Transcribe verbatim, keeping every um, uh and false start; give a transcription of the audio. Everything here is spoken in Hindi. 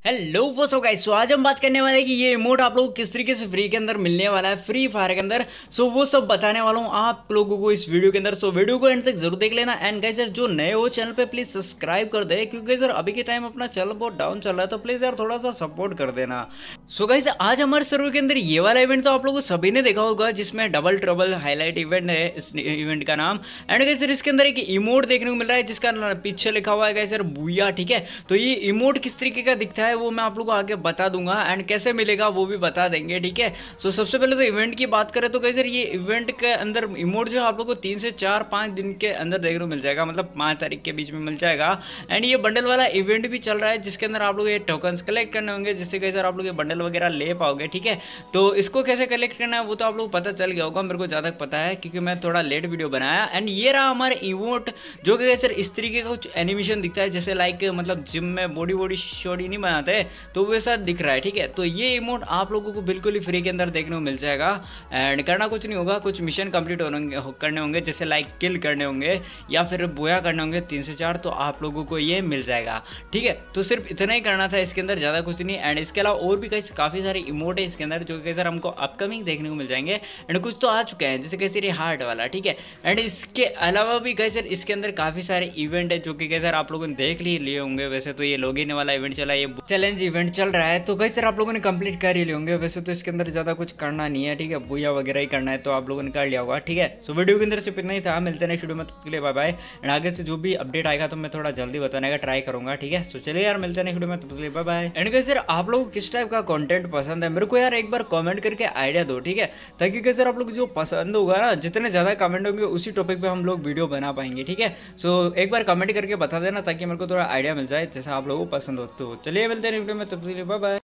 हेलो वो सब गाइस, सो आज हम बात करने वाले हैं कि ये इमोट आप लोगों को किस तरीके से फ्री के अंदर मिलने वाला है, फ्री फायर के अंदर। सो वो सब बताने वाला हूँ आप लोगों को इस वीडियो के अंदर। सो वीडियो को एंड तक जरूर देख लेना। एंड गाइस यार, जो नए हो चैनल पे प्लीज सब्सक्राइब कर दे, क्योंकि सर अभी के टाइम अपना चैनल बहुत डाउन चल रहा है, तो प्लीज यार थोड़ा सा सपोर्ट कर देना। सो गाइस आज हमारे सर्वर के अंदर ये वाला इवेंट तो आप लोगों को सभी ने देखा होगा, जिसमें डबल ट्रबल हाईलाइट इवेंट है इस इवेंट का नाम। एंड गाइस सर इसके अंदर एक इमोट देखने को मिल रहा है, जिसका पीछे लिखा हुआ है गाइस सर बुया। ठीक है, तो ये इमोट किस तरीके का दिखता है वो मैं आप लोगों को आगे बता दूंगा, एंड कैसे मिलेगा वो भी बता देंगे। ठीक है, सो सबसे पहले तो इवेंट की बात करें तो कैसे ये इवेंट के अंदर इमोट जो आप लोगों को तीन से चार पाँच दिन के अंदर देखने को मिल जाएगा, मतलब पाँच तारीख के बीच में मिल जाएगा। एंड ये बंडल वाला इवेंट भी चल रहा है, जिसके अंदर आप लोग ये टोकन्स कलेक्ट करने होंगे, जिससे कैसे आप लोग ये बंडल वगैरह ले पाओगे। ठीक है, तो इसको कैसे कलेक्ट करना है वो तो आप लोग को पता चल गया होगा, मेरे को ज़्यादा पता है क्योंकि मैं थोड़ा लेट वीडियो बनाया। एंड ये रहा हमारा इमोट, जो कि सर इस तरीके का कुछ एनिमेशन दिखता है, जैसे लाइक मतलब जिम में बॉडी बॉडी शॉडी नहीं बनाते तो वैसा दिख रहा है। ठीक है, तो ये इमोट आप लोगों को बिल्कुल ही फ्री के अंदर देखने को मिल जाएगा। एंड करना कुछ नहीं होगा, कुछ मिशन कंप्लीट करने होंगे, जैसे लाइक किल करने होंगे या फिर बोया करने होंगे तीन से चार, तो आप लोगों को ये मिल जाएगा। ठीक है, तो सिर्फ इतना ही करना था, इसके अंदर ज़्यादा कुछ नहीं। एंड इसके अलावा और भी कई काफ़ी सारे इमोट है इसके अंदर, जो कि सर हमको अपकमिंग देखने को मिल जाएंगे। एंड कुछ तो आ चुके हैं, जैसे कैसे ये हार्ट वाला। ठीक है, एंड इसके अलावा भी कई सर इसके अंदर काफ़ी सारे इवेंट है, जो कि कैसे आप लोगों ने देख ही लिए होंगे। वैसे तो ये लॉगिन वाला इवेंट चला, ये चैलेंज इवेंट चल रहा है, तो कई सर आप लोगों ने कंप्लीट कर ही लिए होंगे। वैसे तो इसके अंदर ज़्यादा कुछ करना नहीं है। ठीक है, बुया वगैरह ही करना है, तो आप लोगों ने कर लिया होगा। ठीक है, सो वीडियो के अंदर सिर्फ इतना ही था। मिलते हैं नेक्स्ट वीडियो में, तब के लिए बाय बाय। एंड आगे से जो भी अपडेट आएगा तो मैं थोड़ा जल्दी बताने का ट्राई करूंगा। ठीक है, सो चलिए यार, मिलते हैं नेक्स्ट वीडियो में, तब के लिए bye bye. And guys sir आप लोगों को किस टाइप का कंटेंट पसंद है, मेरे को यार एक बार कमेंट करके आइडिया दो। ठीक है, ताकि सर आप लोग जो पसंद होगा ना, जितने ज़्यादा कमेंट होंगे उसी टॉपिक पे हम लोग वीडियो बना पाएंगे। ठीक है, सो एक बार कमेंट करके बता देना, ताकि मेरे को थोड़ा आइडिया मिल जाए जैसा आप लोगों को पसंद हो। तो चलिए मिलते हैं वीडियो में, तब के लिए बाय बाय।